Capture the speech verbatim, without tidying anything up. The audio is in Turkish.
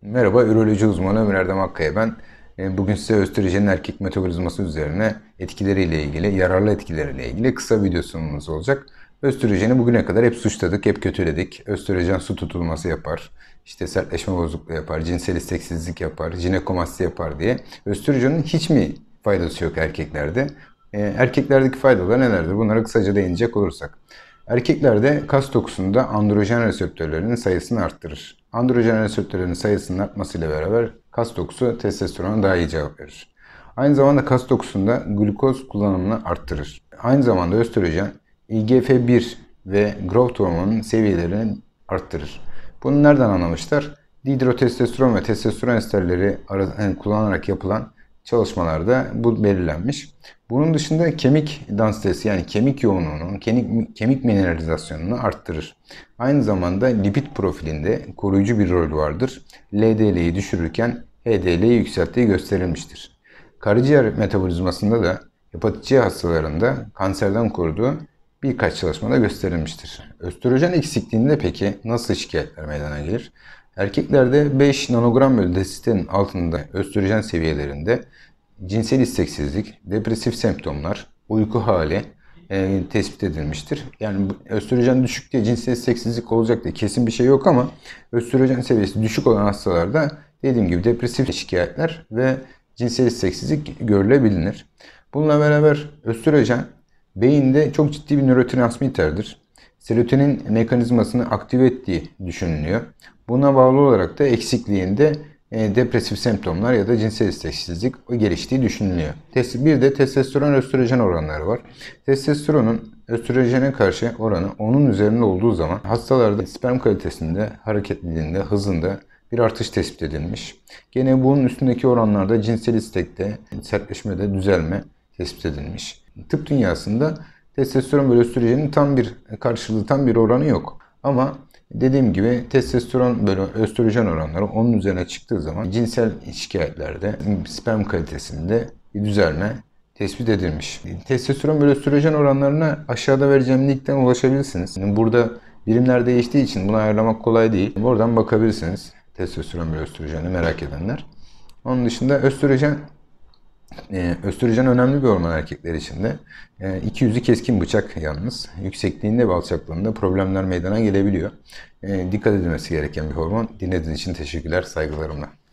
Merhaba, üroloji uzmanı Ömer Erdem Akkaya ben. E, Bugün size östrojenin erkek metabolizması üzerine etkileriyle ilgili, yararlı etkileriyle ilgili kısa video sunumumuz olacak. Östrojeni bugüne kadar hep suçladık, hep kötüledik. Östrojen su tutulması yapar, işte sertleşme bozukluğu yapar, cinsel isteksizlik yapar, jinekomasti yapar diye. Östrojenin hiç mi faydası yok erkeklerde? E, Erkeklerdeki faydalar nelerdir? Bunlara kısaca değinecek olursak. Erkeklerde kas dokusunda androjen reseptörlerinin sayısını arttırır. Androjen reseptörlerinin sayısının artmasıyla beraber kas dokusu testosterona daha iyi cevap verir. Aynı zamanda kas dokusunda glukoz kullanımını arttırır. Aynı zamanda östrojen I G F bir ve growth hormonunun seviyelerini arttırır. Bunu nereden anlamışlar? Dihidrotestosteron ve testosteron esterleri kullanarak yapılan çalışmalarda bu belirlenmiş. Bunun dışında kemik densitesi yani kemik yoğunluğunun, kemik, kemik mineralizasyonunu arttırır. Aynı zamanda lipid profilinde koruyucu bir rol vardır. L D L'yi düşürürken H D L'yi yükselttiği gösterilmiştir. Karaciğer metabolizmasında da hepatit C hastalarında kanserden koruduğu birkaç çalışmada gösterilmiştir. Östrojen eksikliğinde peki nasıl şikayetler meydana gelir? Erkeklerde beş nanogram bölü desitenin altında östrojen seviyelerinde cinsel isteksizlik, depresif semptomlar, uyku hali e, tespit edilmiştir. Yani östrojen düşük diye cinsel isteksizlik olacak diye kesin bir şey yok ama östrojen seviyesi düşük olan hastalarda dediğim gibi depresif şikayetler ve cinsel isteksizlik görülebilir. Bununla beraber östrojen beyinde çok ciddi bir nörotransmitterdir. Serotonin mekanizmasını aktive ettiği düşünülüyor. Buna bağlı olarak da eksikliğinde e, depresif semptomlar ya da cinsel isteksizlik geliştiği düşünülüyor. Bir de testosteron östrojen oranları var. Testosteronun östrojene karşı oranı onun üzerinde olduğu zaman hastalarda sperm kalitesinde, hareketliliğinde, hızında bir artış tespit edilmiş. Gene bunun üstündeki oranlarda cinsel istekte, sertleşmede düzelme tespit edilmiş. Tıp dünyasında testosteron ve östrojenin tam bir karşılığı, tam bir oranı yok. Ama dediğim gibi testosteron bölü östrojen oranları onun üzerine çıktığı zaman cinsel şikayetlerde, sperm kalitesinde bir düzelme tespit edilmiş. Testosteron bölü östrojen oranlarına aşağıda vereceğim linkten ulaşabilirsiniz. Burada birimler değiştiği için bunu ayarlamak kolay değil. Oradan bakabilirsiniz. Testosteron bölü östrojeni merak edenler. Onun dışında östrojen Ee, östrojen önemli bir hormon erkekler için de. Ee, iki yüzü keskin bıçak yalnız. Yüksekliğinde ve alçaklığında problemler meydana gelebiliyor. Ee, dikkat edilmesi gereken bir hormon. Dinlediğiniz için teşekkürler, saygılarımla.